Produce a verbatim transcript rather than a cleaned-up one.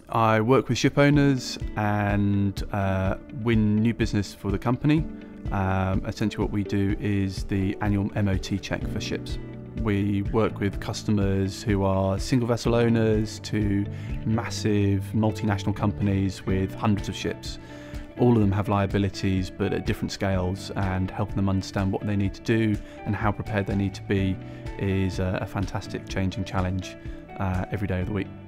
I work with ship owners and uh, win new business for the company. Um, essentially what we do is the annual M O T check for ships. We work with customers who are single vessel owners to massive multinational companies with hundreds of ships. All of them have liabilities, but at different scales, and helping them understand what they need to do and how prepared they need to be is a, a fantastic changing challenge uh, every day of the week.